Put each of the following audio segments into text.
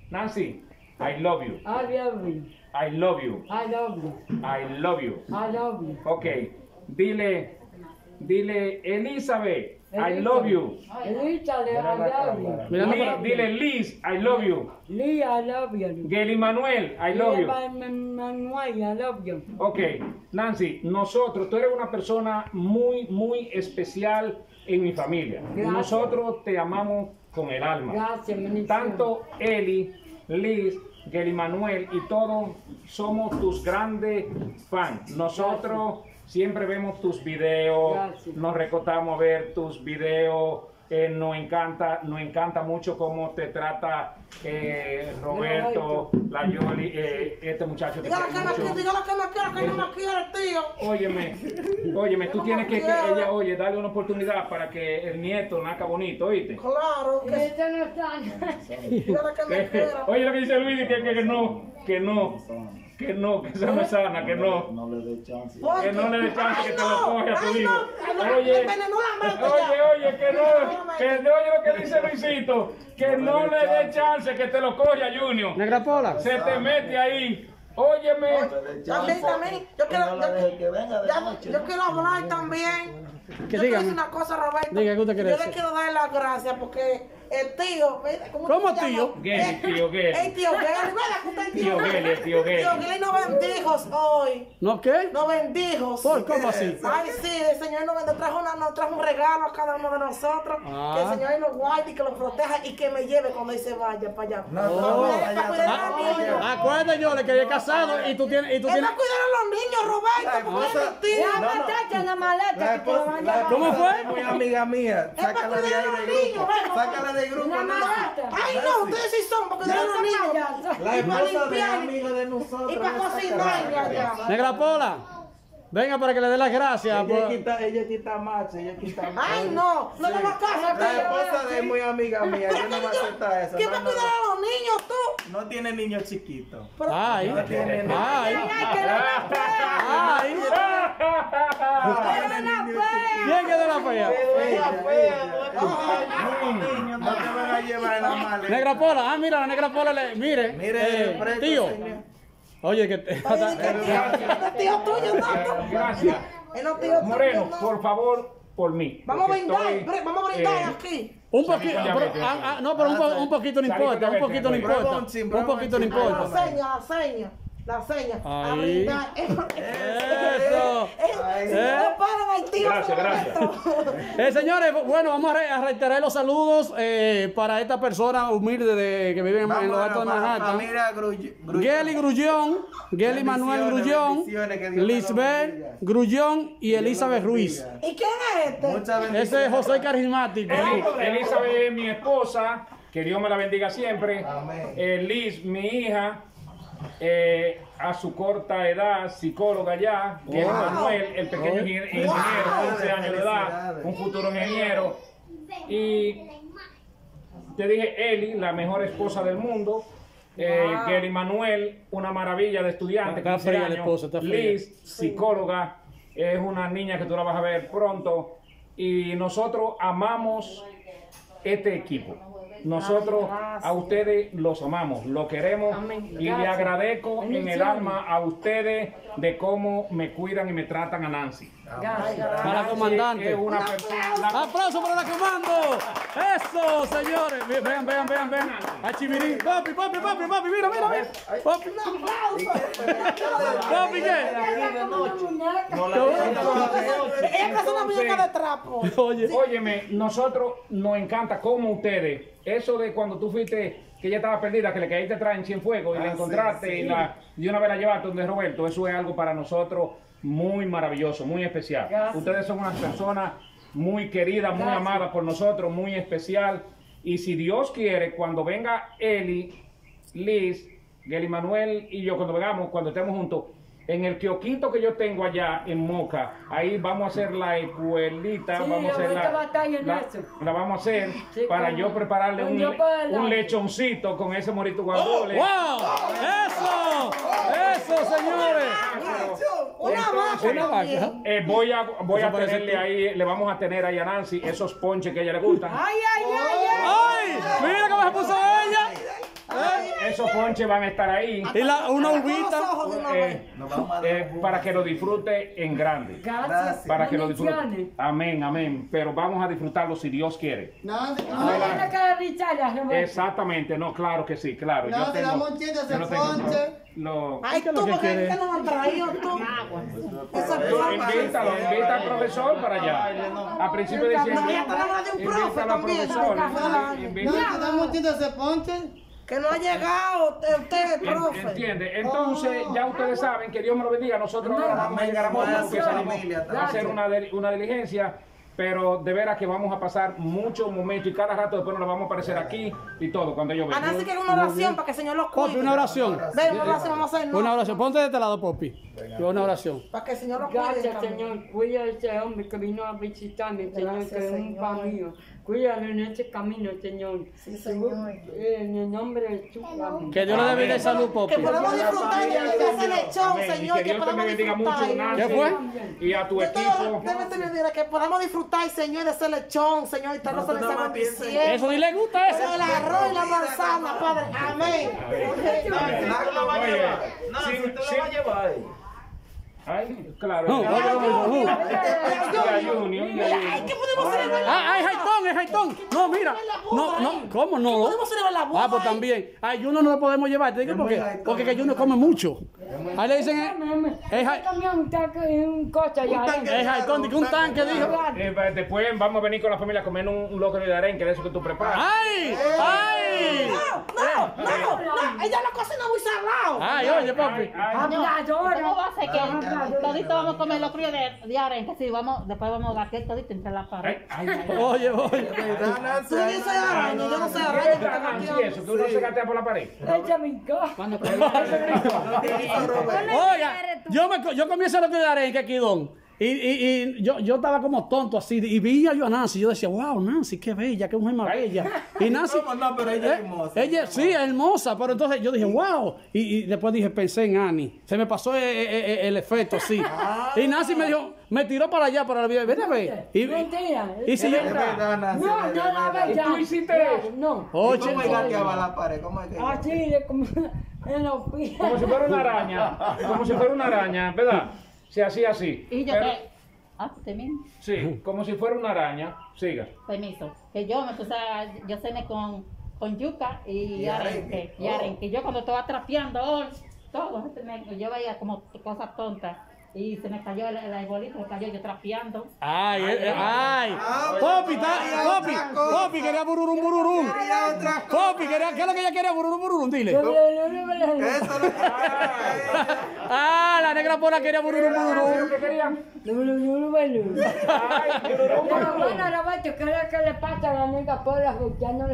Nancy, I love you. I love you. I love you. I love you. I love you. I love you. Ok, dile Elizabeth, I love you. Elizabeth, I love you. Dile Liz, I love you. Lee, I love you. Geli Manuel, I love you. Manuel, I love you. Ok, Nancy, tú eres una persona muy especial en mi familia. Gracias. Nosotros te amamos con el alma. Gracias, ministro. Tanto Eli, Liz, Geli Manuel y todos somos tus grandes fans. Nosotros siempre vemos tus videos, Gracias. nos recostamos a ver tus videos. Nos encanta mucho cómo te trata Roberto, la Yoli, este muchacho. Dígale que me quiere, dígale que me quiere, que no me quiere, tío. Óyeme, tú tienes que ella, darle una oportunidad para que el nieto nazca bonito, ¿oíste? Claro, que Este no está. dígale que me quiera. Oye lo que dice Luis, que esa no es sana, que no. No le dé chance. Que no le dé chance que te lo coge a tu Ay, hijo. no, Oye, envenenó la mente ya. oye, oye lo que dice Luisito, que no le dé chance que te lo coge a Junior. Negra Pola. Se te mete ahí. Óyeme. También, yo quiero hablar también. Que Yo quiero dígame. decir una cosa, Roberto. Diga, ¿qué usted quiere Yo le decir? quiero dar las gracias porque el tío, ¿Cómo tío? Geli, tío Geli. El tío Geli, ¿verdad que usted es Tío Geli, el tío Geli. Tío Geli nos bendijo hoy. ¿No qué? Nos bendijo. ¿Por cómo así? Ay, sí, el Señor nos trajo un regalo a cada uno de nosotros. Ah. Que el Señor nos guarde y que lo proteja y que me lleve cuando él se vaya para allá. Oh. Para cuidar a los niños. Acuérdate, yo le quedé casado y tú tienes. Él va a cuidar a los niños, Roberto, porque es mi tío. Ya mataste en la maleta que te lo van a llevar. ¿Cómo fue? Es muy amiga mía. Es para Sácala de cuidar a ahí los del niños, grupo. bueno. Sácala del grupo. Una maleta. Ay, no, ustedes sí son para cuidar a los niños. La Y para esposa de limpiar amigo de nosotros. y para cocinar allá. Negra Pola. Venga para que le dé las gracias. Ella quita macho, ella quita macho. Ay, no, no le hagas caso. La esposa de es muy amiga mía, yo no voy a aceptar eso. ¿Quién va a No, cuidar a los niños, tú? no tiene niños chiquitos. Ay, No tiene niños. ay, ay. ¿Quién quedó la fea? Niños, no te van a llevar en la maleta. Negra Pola, mira, la Negra Pola mire, Mire, presto, tío. señor. Oye, que Es tío tuyo, Tato. Gracias. Es no tío Moreno, tuyo, no. por favor, por mí. Vamos a porque brindar, estoy, vamos a brindar eh, aquí. un poquito, Salí con pero, diabetes. no, pero un poquito no Salí importa, con un poquito no diabetes. importa, un poquito no La importa. seña. La seña. A Ahí. brindar. Eso. No paran al tío. Gracias. Roberto. Señores, bueno, vamos a reiterar los saludos para esta persona humilde que vive en los altos de Manhattan. Familia Geli Grullón, Geli Manuel Grullón, bendiciones, que Dios me lo Lisbeth bendiga. Grullón y Elizabeth Ruiz. ¿Y quién es este? Muchas bendiciones. Ese es José Carismático. Elizabeth es mi esposa, que Dios me la bendiga siempre. Amén. Liz, mi hija, a su corta edad, psicóloga ya. Geli Manuel, el pequeño ingeniero, 11 años de edad, Felicidades. un futuro ingeniero. Y te dije, Eli, la mejor esposa del mundo. Geli Manuel, una maravilla de estudiante. Está 15 fría la años. esposa, está fría. Liz, psicóloga, es una niña que tú la vas a ver pronto. Y nosotros amamos este equipo. Nosotros a ustedes los amamos, los queremos Amén. y le Gracias. agradezco en el Bendiciones. alma a ustedes de cómo me cuidan y me tratan a Nancy. Gracias. Para la comandante. Es una persona, ¡Aplauso para la comando! ¡Eso, señores! Vean. A Chivirín. Papi, mira. Papi. Papi, ¿qué? Ella es una muñeca de trapo. Oye. óyeme, nosotros nos encanta como ustedes, eso de cuando tú fuiste, que ella estaba perdida, que le caíste atrás en Cienfuegos y la encontraste y una vez la llevaste donde Roberto, eso es algo para nosotros muy maravilloso, muy especial. Gracias. Ustedes son unas personas muy queridas, muy amadas por nosotros, muy especial. Y si Dios quiere, cuando venga Eli, Liz, Geli Manuel y yo, cuando estemos juntos, en el kiosquito que yo tengo allá en Moca, ahí vamos a hacer la escuelita, Sí, vamos a hacer ahorita va a estar en eso. la vamos a hacer Sí, para con- yo prepararle con Dios por delante. un lechoncito con ese morito guandole. ¡Wow! ¡Eso, señores! Una vaca. Una vaca. Voy Eso a parece tenerle tú. ahí, le vamos a tener ahí a Nancy esos ponches que a ella le gustan. Ay. ¡Ay! ¡Mira cómo se puso ella! ponches van a estar ahí Y una Los urbita. ojos de una vez. Nos vamos a dar para que lo disfrute en grande. Gracias. Para que lo Bendiciones. disfrute. Amén, amén. Pero vamos a disfrutarlo si Dios quiere. No, No tiene que evitar la revuelta. Exactamente, no, claro que sí, claro. No, Yo te damos un chiste, se ponche. Ay, Ay, tú, ¿por qué no has traído tú? Esa invita al profesor para allá. A principio de diciembre. No, ya tenemos de un profe Invítalo al también. profesor. No, Invita- te damos un chiste, se ponche. Que no ha llegado usted, profe. ¿Entiende? Entonces, ya ustedes saben que Dios me lo bendiga. Nosotros ahora vamos a llegar a Moca porque salimos a hacer una diligencia. Pero de veras que vamos a pasar muchos momentos y cada rato después nos lo vamos a aparecer aquí y todo cuando ellos vengan. Ana, sí que es una oración para que el Señor lo Popi, cuide. una oración. Ven, una oración vamos a hacer. Una oración. Ponte de este lado, Popi. Una oración. Para que el Señor lo cuide. Gracias, también. Señor. Cuida a ese hombre que vino a visitarme, Señor, Gracias, que es un Señor. pan mío. Cuídalo en este camino, Señor. Sí, Señor. En el nombre de Jesús. Amén. Que Dios le dé vida y salud, Popi. Que podamos disfrutar de ese lechón, Amén. Y Señor. que Que Dios te podamos bendiga mucho, disfrutar. Nancy. ¿Qué fue? Y a tu De todo, equipo. Dios te bendiga, que podamos disfrutar, Señor, de ese lechón, Señor, y estarnos en esa bendición. Eso ni le gusta Con eso. el arroz y la manzana, Padre. Amén. Ay, claro. No, Ya, Junior, ya, Ay, ¿qué podemos celebrar? Ay, es Haitón. No, mira. No, ¿cómo no? Podemos celebrar la boda. Ah, pues también. Ay, Juno no lo podemos llevar. Te digo por qué. Porque que Juno come mucho. Ahí le dicen, es También un tanque y un coche allá adentro. Haitón, que un tanque dijo. después vamos a venir con la familia a comer un loco de arenque de eso que tú preparas. ¡Ay! ¡Ay! No, ella lo cocina muy salado. ¡Ay, oye, papi! Habladora. ¿Cómo va a ser que todito vamos a comer los fríos de arenque? Sí, después vamos a batir todito entre las paredes. Oye. Tú dices araña, yo no sé araña. Sí, eso, que uno se gatea por la pared. Echa mi casa. Oiga, yo comí ese loco de arenque aquí, don. Y yo estaba como tonto así, y vi yo a Nancy, yo decía, wow, Nancy, qué bella, qué mujer más bella. Y Nancy, No, pero ella es hermosa. ella sí, es hermosa, pero entonces yo dije, wow. Y después pensé en Annie. Se me pasó el efecto así. Y Nancy me dijo, me tiró para allá, para la vida. Ven a ver. Mentira. Y si yo. Es verdad, Nancy, No, es no, verdad. no, ya. ¿Tú hiciste eso? No. Oye, ¿Cómo ella gateaba la pared? ¿Cómo es que ella? Así de como en los pies. Como si fuera una araña. Como si fuera una araña, ¿verdad? Se hacía así. Y yo Pero- que... Ah, termino. Sí, como si fuera una araña. Siga. Permiso. Que yo me puse yo cené con yuca y arenque. Y arenque. Yo cuando estaba trapeando, todo, yo veía como cosas tontas. Y se me cayó el arbolito, se cayó yo trapeando. Ay. Popi quería bururum. Popi quería, ¿qué es lo que ella quería? Bururum, dile. Eso es lo que Ah, la negra pola quería bururum. ¿Qué querían? Pero bueno, Roberto, ¿qué es lo que le pasa a la nega por la volteándola?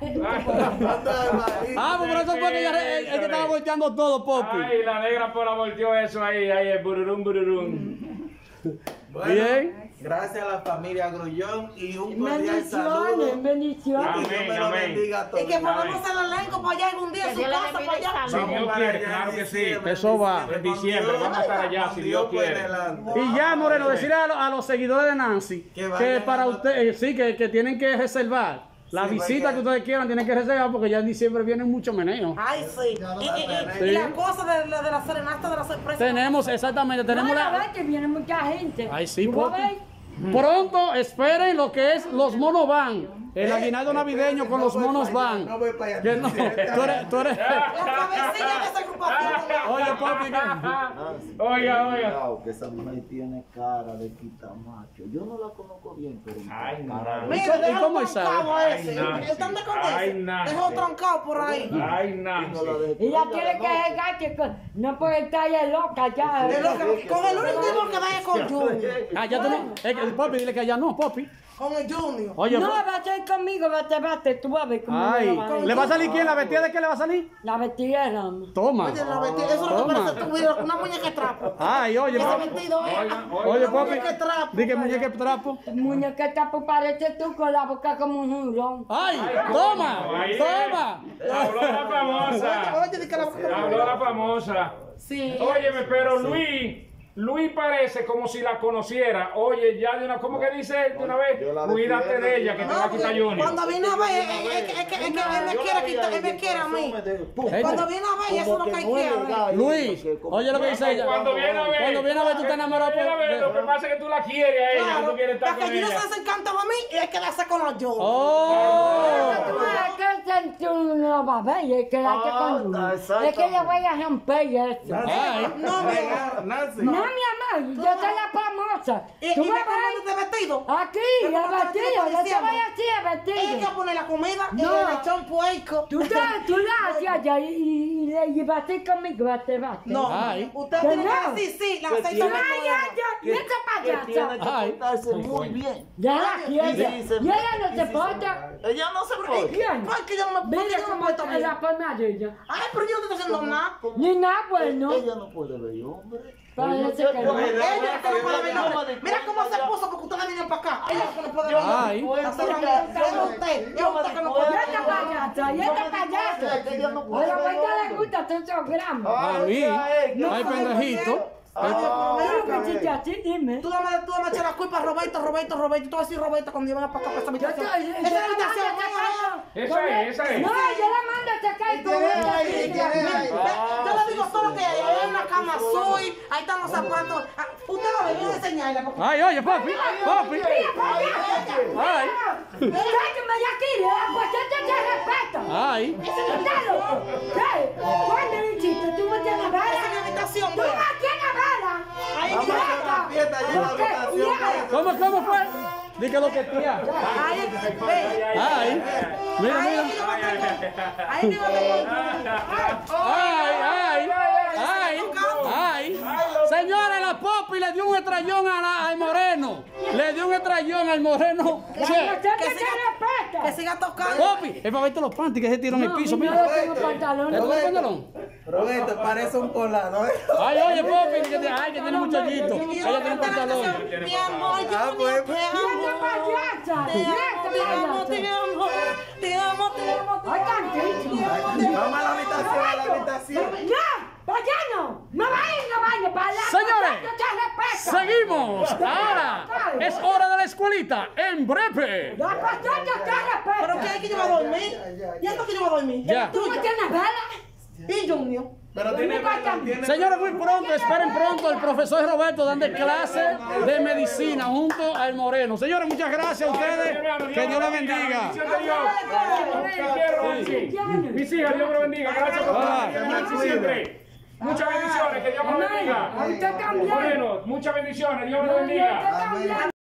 Ah, pues por eso fue que ella él que estaba volteando todo, Popi. Ay, la negra pola volteó eso ahí, el bururum. Bueno, Bien. gracias a la familia Grullón y un cordial saludo. Bendiciones, bendiciones. Y Dios me lo Amén. bendiga a todos. Y que podamos hacer el elenco para allá algún día en Que su Dios le casa, bendiga para y allá. Si salud. Dios quiere, claro que sí. Eso va. En diciembre vamos a estar allá, si Dios quiere. Y ya, Moreno, decirle a los seguidores de Nancy Que que vayan para a- ustedes, sí, que tienen que reservar. La Sí, visita porque- que ustedes quieran tienen que reservar porque ya en diciembre vienen muchos meneos. Ay, sí. Y la cosa de la serenata de la sorpresa. Tenemos, exactamente, tenemos No, la... Roberto, viene mucha gente. Ay, sí, ¿Tú vas a Popi. ver? Pronto esperen lo que es los monos van. El aguinaldo navideño con los monos van. No voy para allá. Que no, tú eres... La cabecilla de esa agrupación. Oye, Popi, que... Oiga. Cuidado, que esa mujer tiene cara de quitamacho. Yo no la conozco bien, pero Ay, cara de- Mira, ¿Y déjalo cómo sabe? trancado a ese. Ay, Nancy. Él tan de con Ay, ese. Nancy. Déjalo trancado por ahí. Ay, no Nancy. la dejes. Ella tiene que llegar, que no puede estar ya loca ya. Es lo que- Con el único tipo que vaya con Junior. Ah, ya tú no... Es que, Popi, dile que allá no, Popi. Con el Junior. Oye, No, Popi. va a ser conmigo, bate, tú vas a ver cómo Ay, me va a ir. ¿le va a salir quién? ¿La vestida de qué le va a salir? La vestida. Toma. Oye, la vestida, eso es lo que Toma. parece tu vida, una muñeca de trapo. Ay, oye, Ese Popi. vestido es. Oye, Una Popi. muñeca de trapo. Di que muñeca de trapo. Muñequita, pues parece tú con la boca como un jurón. ¡Ay! ¡Toma! Ahí, ¡Toma! Habló la famosa. Oye, di que la Habló la famosa. Sí. Óyeme, pero Luis Luis parece como si la conociera. Oye, ya de una, ¿cómo que dice él de una vez? Cuídate de ella, que te va a quitar Junior. Cuando viene a ver, es que él me quiere quitar, él me quiere a mí. Cuando viene a ver, eso es lo que quiere. Luis, oye lo que dice ella. Cuando viene a ver, tú estás enamorado. lo que pasa es que tú la quieres a ella, que tú quieres estar Para con que Junior ella. se encanta a mí y él quedarse con los yo. Oh. Es que no va a ver, es que la que con es que yo voy a romper eso. Ay. No, mi amor. Nancy. No, mi amor, yo soy la famosa. ¿Y ¿Tú me me ves? pones de vestido? Aquí, ¿Me el pones vestido, yo te diciendo? voy así, el Ella hay que vestido. poner la comida, No. el lechón puerco. Tú la haces allá y vas a ir conmigo, bate. No, Ay. usted Que tiene no. que decir sí, la Que aceite tiene- Ay, ay, y esa Que tiene payasa. que Ay. portarse muy bien. Ya la quiere. Sí, se- Y ella no sí, se sí, porta. Ella no se puede. ¿Quién? ¿Por qué yo no me Mira cómo porto está la forma de ella. Ay, pero yo no estoy haciendo nada. Ni nada bueno. Ella no puede ver hombre. Parece que no. Ella que no puede ver nada. Mira cómo se puso porque ustedes vinieron para acá. Ella que no puede ver nada. Ay. Usted que no puede Y ver esta payasa, y esta payasa. Ella no A puede la ver vuelta le hombre. gusta todo esos gramos. A mí. No, Ay, pendejito. Tú lo que hiciste así, dime. Tú dame a echar la culpa a Roberto. Tú vas a decir Roberto cuando yo venga para acá para esa habitación. Yo Esa es la habitación. Esa es. No, yo la mando a sacar con esta silla. Yo le digo todo lo que hay. Ahí hay una cama azul, ahí están los zapatos. Ah, usted lo ve, voy a enseñarle. Porque... Ay, oye, papi. Papi. Ay. Sáqueme de aquí, pues te respeto. Ay. Ese no está loco. ¿Qué? ¿Cuándo lo hiciste? ¿Tú no tienes Esa es mi vela? habitación, ¿Tú no vea. tienes vela? Ahí Vamos a hacer una fiesta allá en la habitación. ¿Cómo fue? Di que lo que tía. Ahí, ve. Ay. Mira, Ahí mira. yo me tengo. Ahí yo me tengo. Ay. Señora, la Popi le dio un estrellón al Moreno. Le dio un estrellón al Moreno. Que Che, no te respeta. Que siga tocando. Popi, es para verte los panties que se tiró en el piso. No, Mira. no tengo ¿Le pantalones. pongo el pantalón? Roberto, parece un colado, ¿eh? Ay, oye, Popi, que tiene mucho hoyito. Ella tiene un pantalón. Mi amor, yo pues. te ¡Y esta amo. payasa! Te ¡Y amo, esta te amo, payasa! te amo. Te amo, te amo, te ¡Ay, amo. tantito! Vamos a la habitación, ¡Ya! ¡Vayano! ¡No vayas para la Señores, no te respeto! seguimos. Ahora es hora de la escuelita en breve. ¡La pastora te respeto! ¿Pero qué hay que yo voy a dormir? ¿Y esto que yo voy a dormir? Ya. ¿Tú no tienes vela? ¿Y Junior? Pero tiene Señores, muy pronto, esperen pronto el profesor Roberto dando clase de medicina junto al Moreno. Señores, muchas gracias a ustedes. Que Dios les bendiga. Mis hijas, Dios me lo bendiga. Gracias por estar siempre. Muchas bendiciones, que Dios me lo bendiga. Usted cambió. Moreno, muchas bendiciones, Dios me lo bendiga. Usted cambió.